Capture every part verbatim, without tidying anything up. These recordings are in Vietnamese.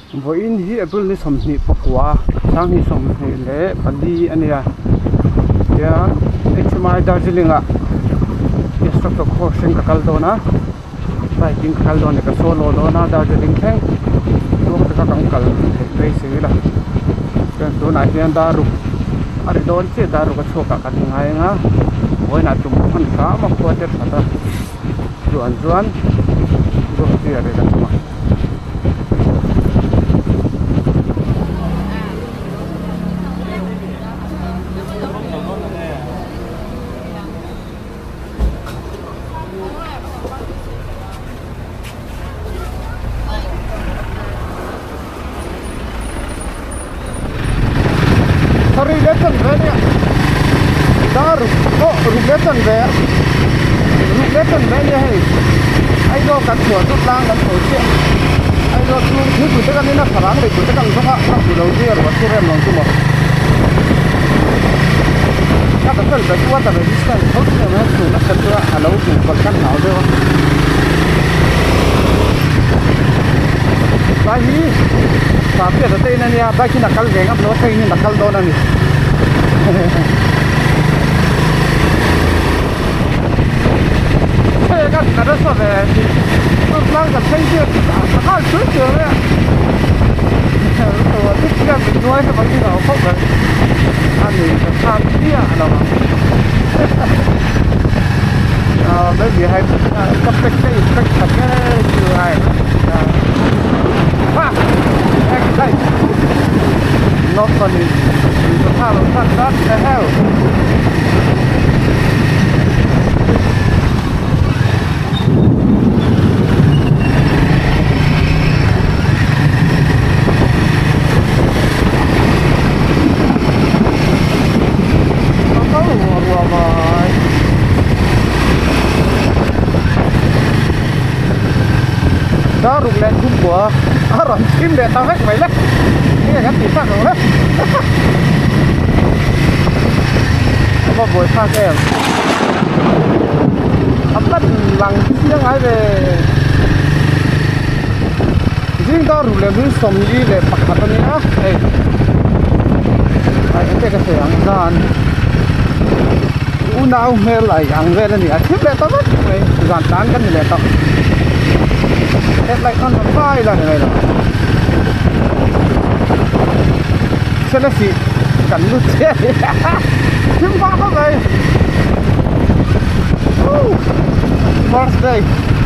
Voi in hi April ni somni pakwa sang hi somni le padi ania ya H M I Darjeeling a instructor course ka kaldona biking kaldona ka solo dona Darjeeling theng lo ka kang kal thei sila kan to na hian daru ari don che daru ka choka ka ngai nga voi na tum han ka ma ko te thata juan juan ro ti ari ka ma Ruletan venia daru oh ruletan ve ruletan venia hei ai do kan chuan tu tlang kan thoi che ai do tu ni tu te kan ni na tharang le tu te kan zonga na tu lo dia ro tu rem long tu mo ka ta pel ba tu wa ta re distan ho tu na tu na kan tu a lo tu ko kan nau de ba hi sa pe ta te na ni a ba ki na kal ge ngam no thei ni na kal do na ni Hey, I got another one there. I'm not going to take it. I can't shoot you there. So, this guy is doing something else. I mean, I can't see it. Uh, maybe I have a couple of things to have. Ah! Excellent. Not funny. You have a fun, what the hell? Đó rụng lên khung của à, rồi kim để tao hết mày lắm cái này tí phát rồi đấy có buổi pha kèm ấm đất lằng riêng ai về riêng đó rụng lên riêng sống đi để bắt hạt này á đây ai cái cái gì ăn gian u nào mê lại ăn về là gì à tiếp để tao hết mày giàn tán cái này để tao headlight on the fire lang nila. Sana si kanlut siya. Yung pa ako kay. Woo! First day.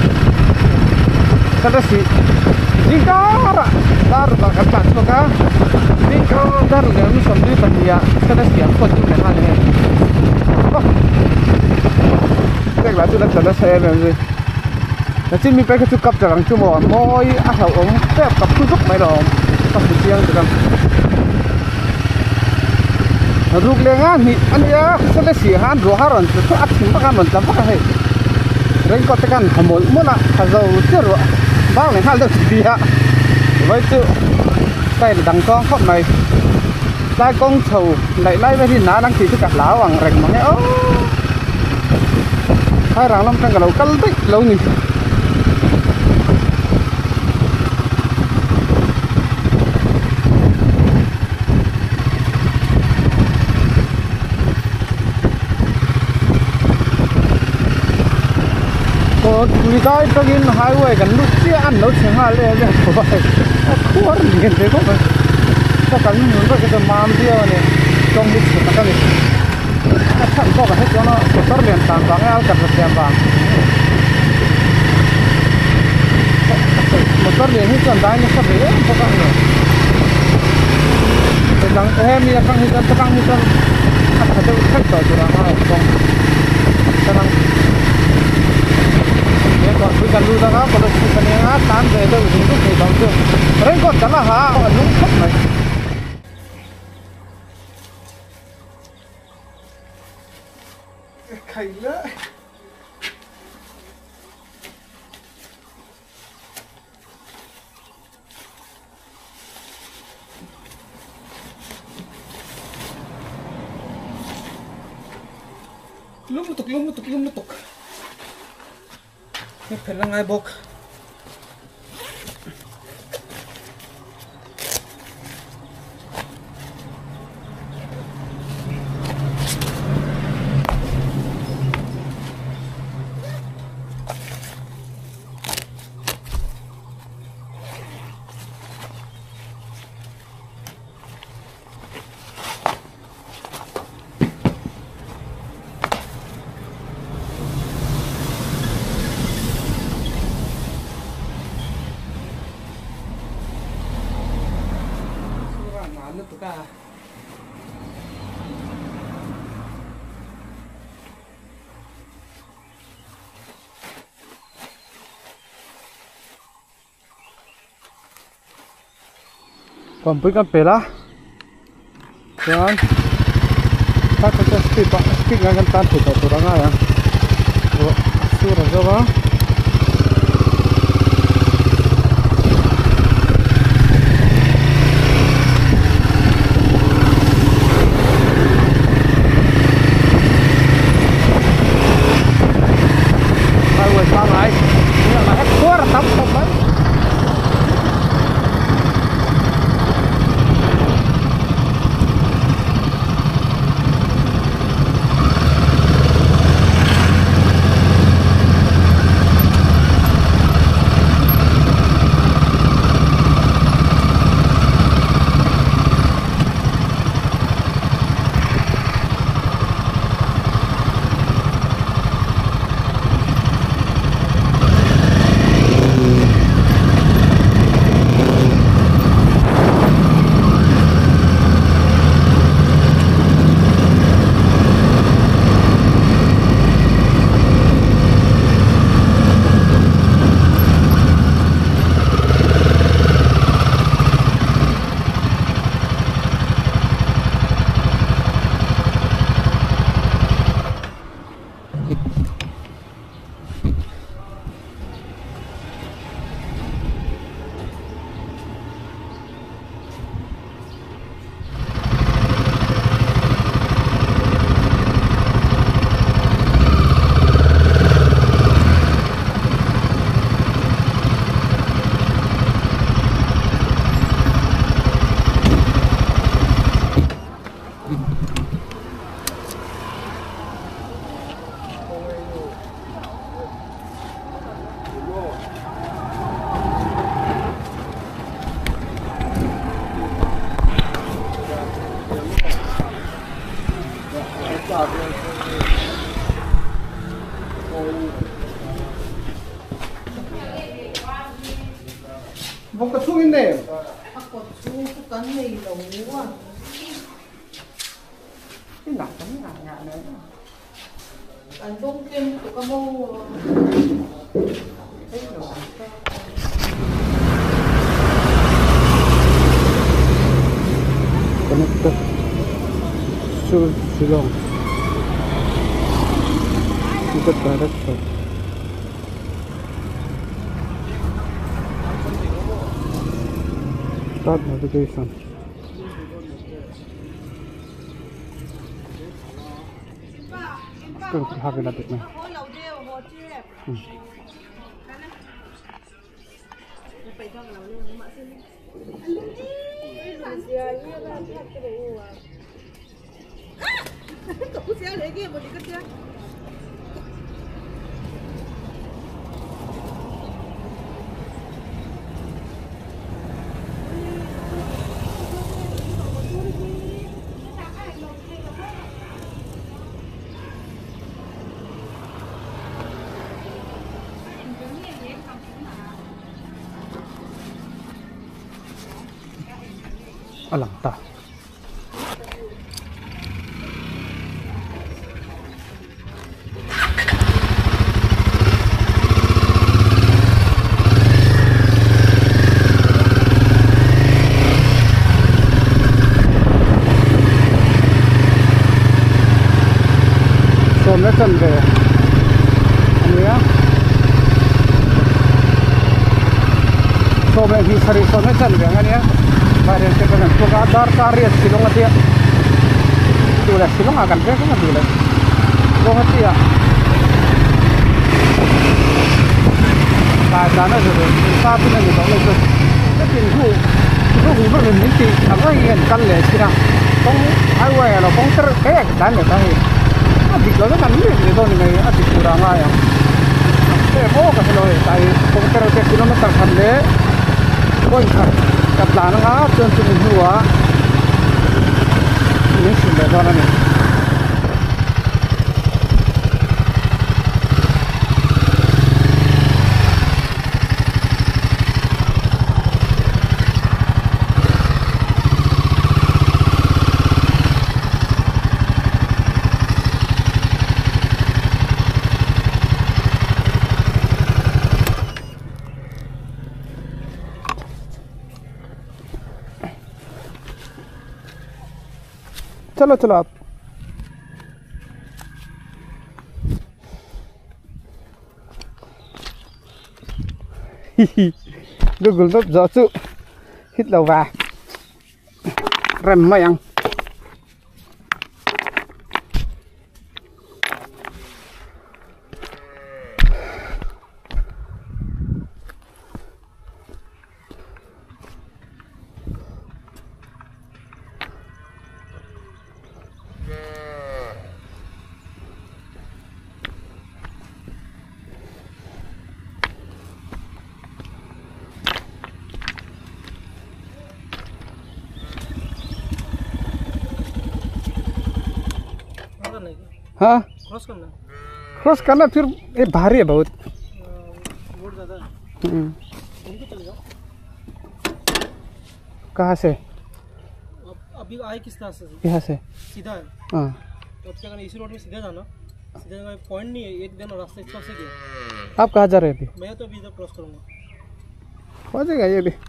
Sana si Dikara. Daru ba kapat mo ka? Dikara daru na yung samdi pa niya. Sana si ang pati na halin. Oh! Teka, ito lang sana sa M M Z. Là trên mình phải cái cặp cho rằng chú mò môi á hậu ống phép cặp chú giúp mày đó cặp được riêng được không rụt lên á thì anh nhá sẽ lấy xì han rồi haron rồi tôi ắt chúng bác ăn mình làm bác hay rồi có cái căn hầm mồi muốn là hạt dầu chưa rồi bác này hai được gì ạ với tự đây là đằng con khóc này lai con thầu lại lai với thì ná đang chỉ cho cả lá bằng rạch mà nghe ố hai rằng năm trăm cả lâu cắt tích lâu nhỉ we guys again highway kan lu chi an lo chi ha le le ko khor ni de ko ba ta kan ni ba ke mam dia ne tong ni ta kan ni ta chan ko ba he cho nó tar len tan ba ngal kan se ba motor len hi chan dai ni sa be ko kan ni te dang he mi kan hi ta kan ni ta ta ta khak ta ju ra ha tong ta nang còn cứ cần lưu ra đó còn được cần nghe tán về đâu thì cũng phải đóng chưa đấy còn chắn là hả ở đúng khóc này khay nữa lúc một tục lúc một tục lúc một tục cái phần là ngay bốc ka. Pampui kan pela. Kan. Tak ada speed, speed akan tahan kita turang ya. Oh, surah jawa. Highway sampai. Ini lah ekor tap sampai. Bông cà chua này. Cà chua cái này đâu quá. Cái nặng cái nặng nhẹ đấy. Anh đông kim của cái mô. Connector. Sur Silong. Ikut director. Start navigation. Cứ hai cái là được này. Ừ. Alang ta. So metan de. Ano ya? So me hi sari so metan de ngani ya? Baru kita kan suka adar karya silong aja. Tulah silong akan saya kan tulah. Silong aja ya. Kadang-kadang tu, satu ni kita orang tu, tapi itu, itu hubungan dengan ni, apa yang kan le sih nak, kong highway lah, kong ter, eh, kan le tahu. Abi kalau kan ni, ni tu ni, abi kurang aja. Eh, bawa ke sini, tapi kong ter ke kilometer kan le, kong kan. Kaplan nga tuntung dua ini sudah jalan ni. चलो चलो आप Google Maps gió sự hít đầu vào rầm mày ăn हाँ क्रॉस करना क्रॉस करना फिर ये भारी है बहुत रोड ज़्यादा है घूम के चले जाओ कहाँ से अब अभी आए किस तरह से यहाँ से सीधा है हाँ तो अब क्या करना इसी रोड में सीधा जाना सीधा जाना पॉइंट नहीं है एक दिन रास्ते एक तरफ से गया आप कहाँ जा रहे हैं अभी मैं तो अभी इधर क्रॉस करूँगा हो जाएगा ये भी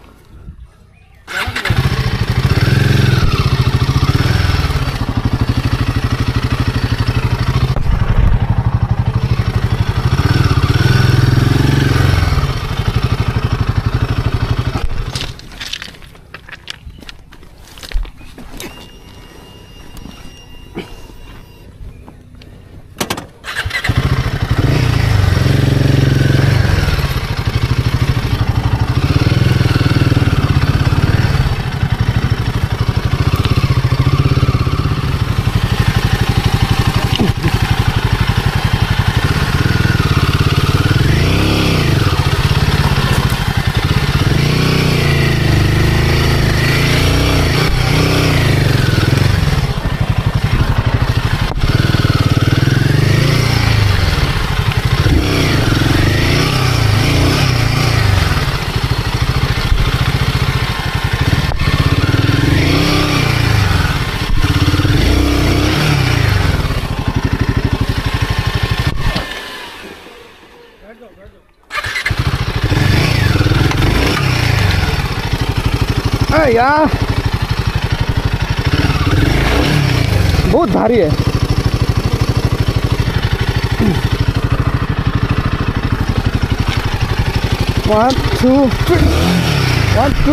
अरे यार बहुत भारी है वन टू वन टू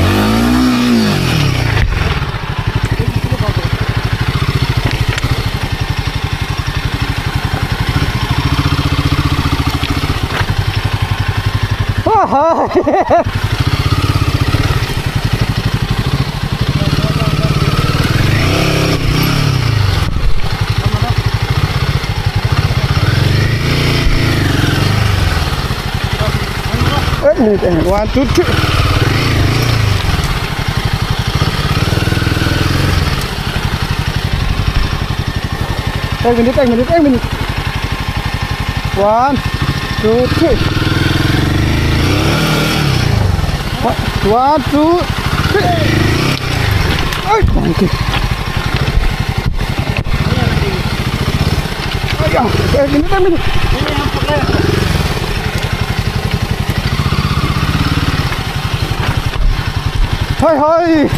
हाँ one two three एक मिनट एक मिनट एक मिनट one two three one two three एक मिनट एक मिनट हाय हाय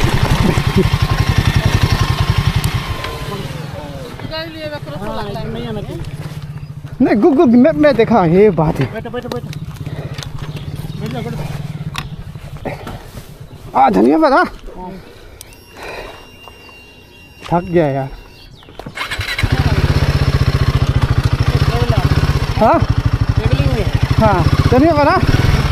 नहीं गूगल मैप में देखा ये बात है बैठो बैठो बैठो आ धन्यवाद हाँ थक गया यार हाँ हाँ धन्यवाद हाँ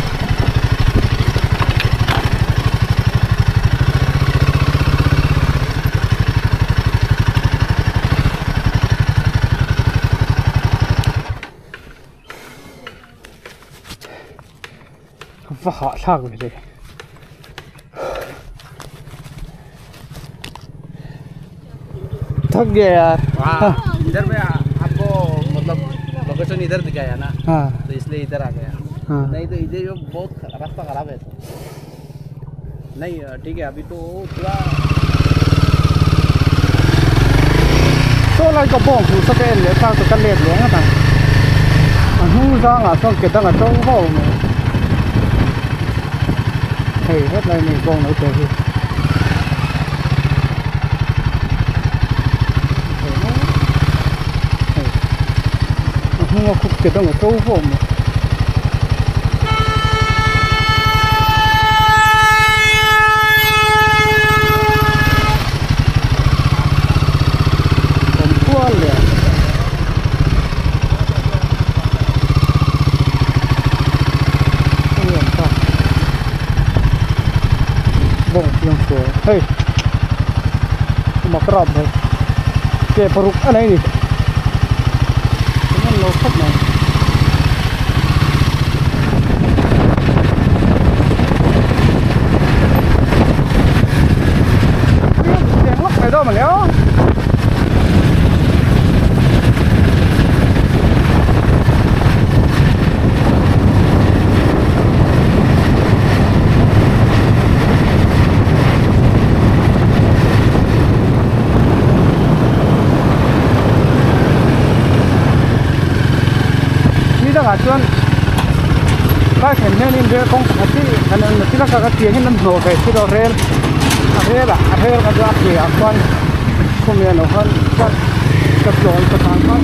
वाह थक गए थक गया यार इधर में आपको मतलब लोकेशन इधर दिखाया ना हाँ तो इसलिए इधर आ गया हाँ नहीं तो इधर जो बहुत रास्ता खराब है नहीं ठीक है अभी तो पूरा तो lại có bông phụ sắc đen để sang từ căn liệt luôn á ta à hú ra ngả xong kia ta ngả trâu hổ mà thầy hết này mình bông nó chơi ngô khúc cái đó ngô câu phồng còn qua liền bông yang sủa hey mà crop này cái peruk anh ấy đi nó khóc này tiếng lốc này đâu mà léo cả chuan cái thằng này nên về công tác thì thằng này chỉ là cái tiền cái năm hồ về chỉ là rel rel à rel cái đó thì à quan không nhận nó hơn cái cái chỗ cái thằng khác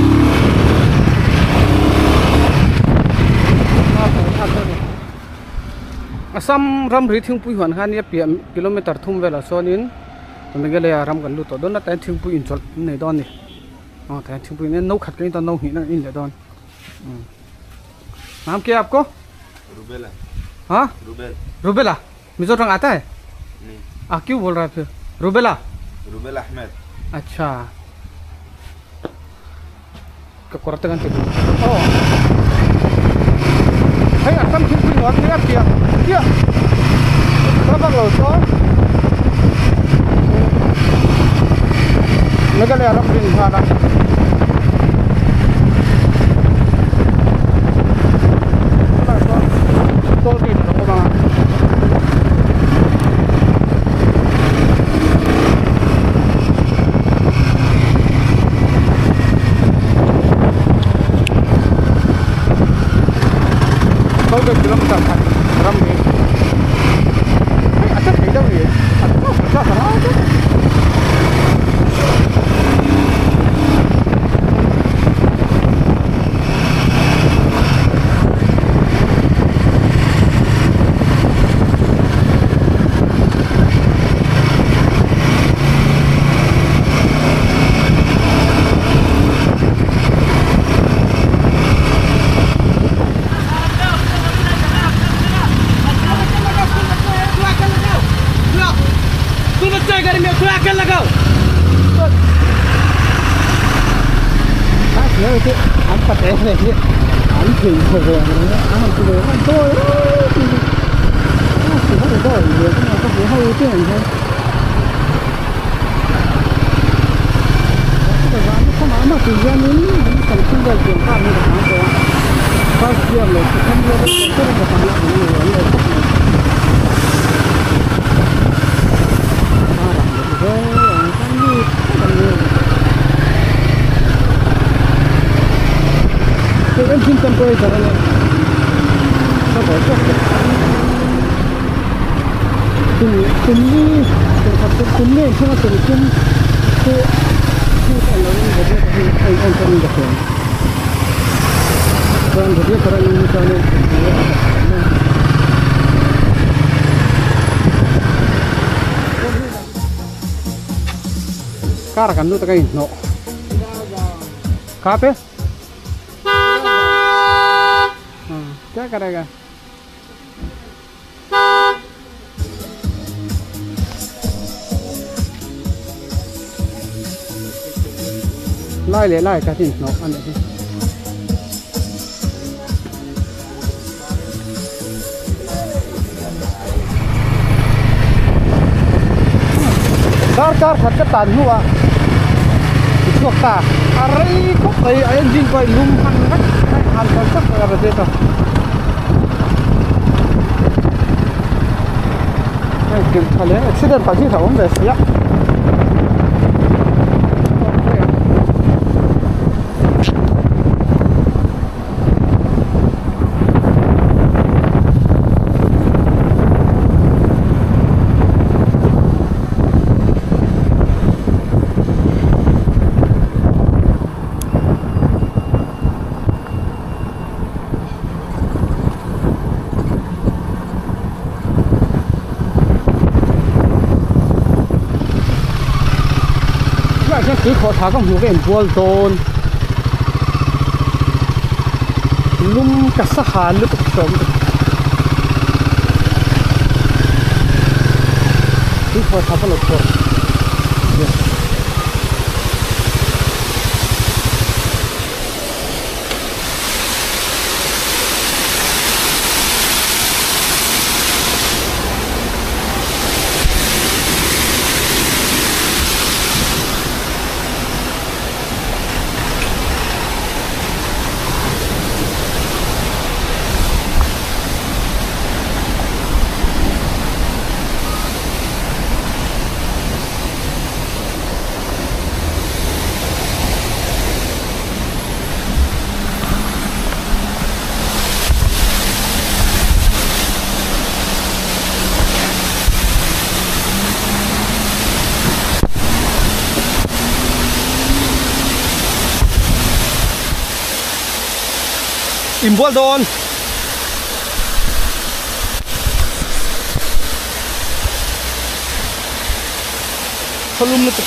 asam ram ri thing pui hoàn han ya pm kilometer thum vela sonin mình cái này ram kan lu to don na tan thing pui in chol nei don ni oh tan thing pui ne no khat cái ton no hi na in le don नाम क्या है आपको? रुबेला। हाँ? रुबेल। रुबेला मिजोरम आता है? नहीं। आ क्यों बोल रहा है फिर? रुबेला? रुबेला अहमद। अच्छा ककोरते kan tidur. Oh. Hey, asam sini luar ni apa ya? Ya. Berapa kilo so? Negara Arab di sana. Tôi đi nó mà tôi được kilometer thật ram đi cái thấy đâu vậy anh có sao đó chứ itu apa teh ini anjing sebenarnya aman sudah kan tuh sudah ada dia kan apa dia hal itu kan sudah banyak sama anak tujuan ini kan tinggal di tempat ini kan tuh pas dia loh kan dia betul betul banyak ini ya parah kan di cái engine temperature này nó có chút cùng cùng đi cùng tập trung cùng lên không có cùng chung cái cái cái nó như vậy thì anh anh không được rồi còn cái cái này như thế này car kan lu takai no kape क्या करेगा lai ले lai का tin no anh đi car car thật cái tàn hua chuột ta arai có cái engine coi lum hăng hết hàn còn sắc là cái gì đó kalian accident pagi tahu nggak sih ya? sẽ cứ khó thả các hũ cái buồn tôn lum cả sa hà lúc sống cứ khó thả các lục rồi Imbol don Salum na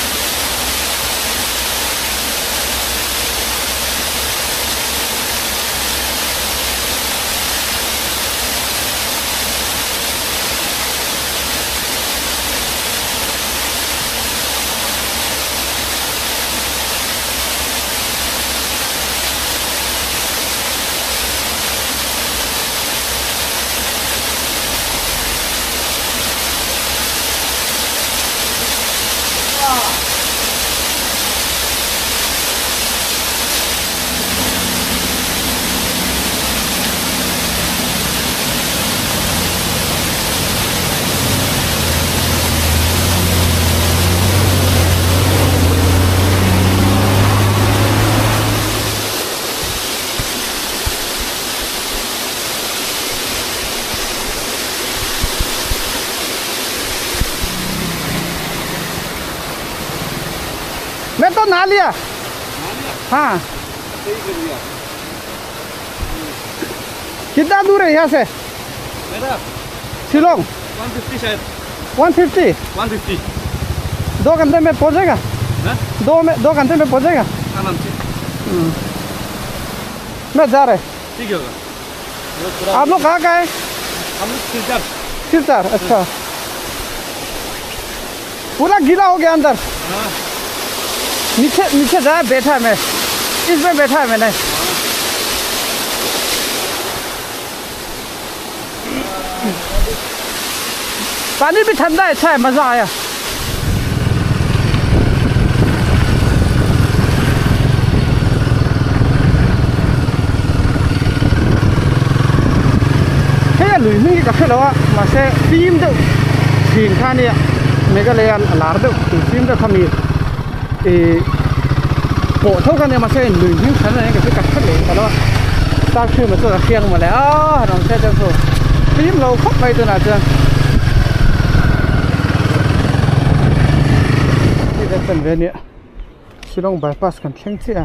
मैं तो ना लिया हाँ कितना दूर है यहाँ से मेरा शिलोंग एक सौ पचास शायद वन फिफ्टी एक सौ पचास दो घंटे में पहुँचेगा हाँ दो में दो घंटे में पहुँचेगा आराम से मैं जा रहे ठीक होगा आप लोग कहाँ का है हम लोग सिलचर सिलचर अच्छा पूरा गीला हो गया अंदर हाँ नीचे नीचे जाए बैठा है मैं इसमें बैठा है मैंने पानी भी ठंडा है अच्छा है मज़ा आया hey lui mi ka khelo ma se tim de thin khania Meghalaya lar de tim de khami e bộ thâu cái này mà xe lười những cái này cái cái cắt liền cả đó ta chưa mà tôi là khiêng mà lại à đồng xe cho rồi phím lâu khóc bay tôi nào chưa đi đến tận về nè Shillong bypass cần khen chứ à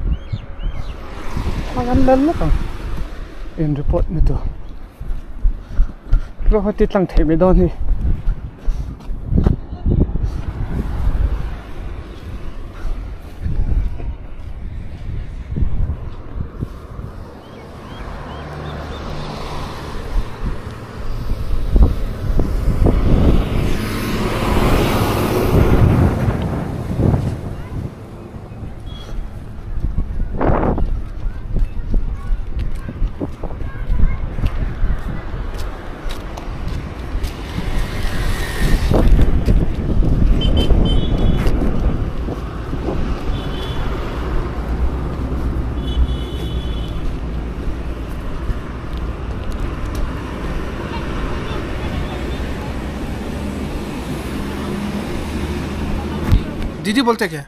thằng ăn lớn lắm in report nữa tôi lúc họ tiết tăng thể mấy đòn đi दीदी बोलते क्या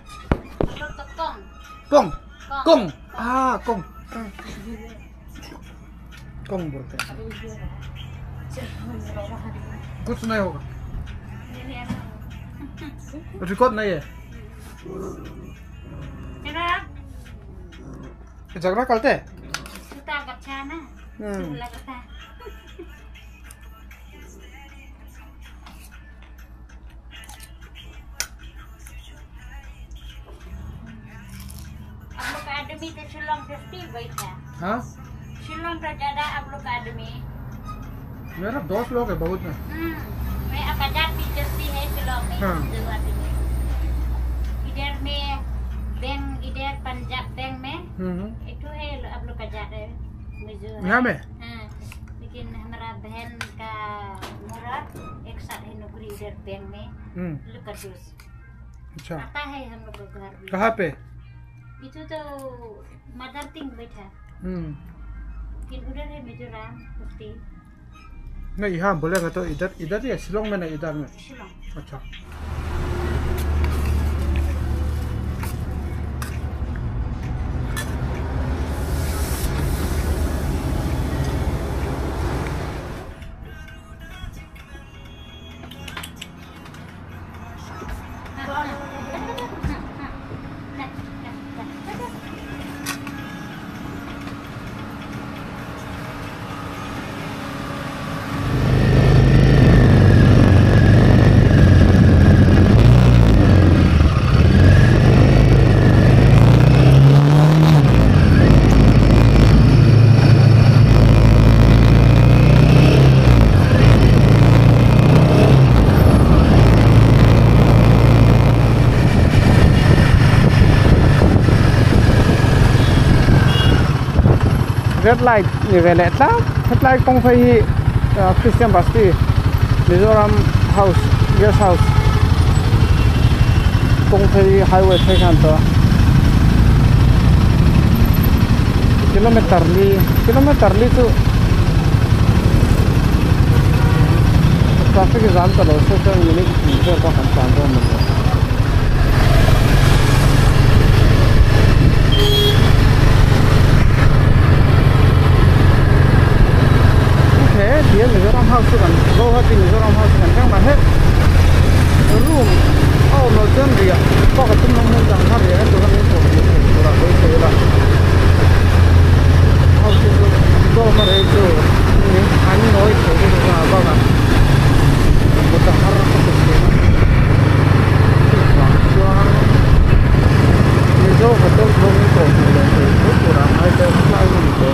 कोंग कोंग हाँ कोंग कोंग बोलते हैं कुछ नहीं होगा रिकॉर्ड नहीं है झगड़ा करते हैं आदमी तो शिलोंग से स्टील बैठा। हाँ शिलोंग तो ज्यादा आप लोग का आदमी। मेरा दोस्त लोग है बहुत में। हम्म, मैं आजाद भी जस्ती है शिलोंग में। हाँ। दो आदमी। इधर में बैंक इधर पंजाब बैंक में हम्म एक तो है आप लोग का ज्यादा है मिजोरम। यहाँ में हाँ, लेकिन हमारा बहन का मुराद एक साथ है नौकरी इधर बैंक में। हम्म लुकाडूस अच्छा आता है हम लोग का घर भी। कहाँ पे? itu tuh Mother Ting बैठा। हम्म लेकिन उधर है मिजोरम बस्ती नहीं यहाँ बोलेगा तो इधर इधर ही है शिलोंग में नहीं इधर में। शिलोंग। अच्छा red light ni vele ta red light kong phai hi Christian Basti Mizoram house guest house kong phai highway thai kan to kilometer li kilometer li tu traffic jam ta lo so so minute ni ko kan san ro mi dia Mizoram house kan go hati Mizoram house kan yang mana room oh no jam dia kok ketemu nang nang hari ya tu kan itu ora itu lah house itu go mare itu ini ani noi itu itu apa kan kita harus ketemu itu betul belum itu itu kurang ada lagi itu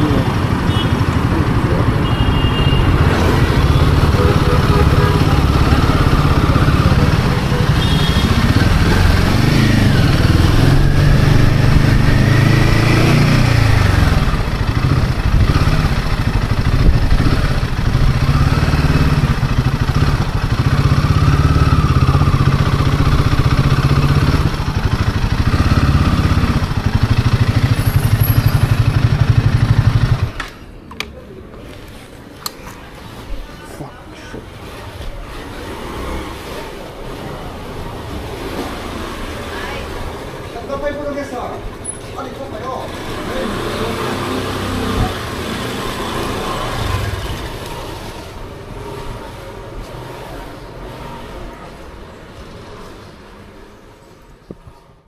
Poi quello che so,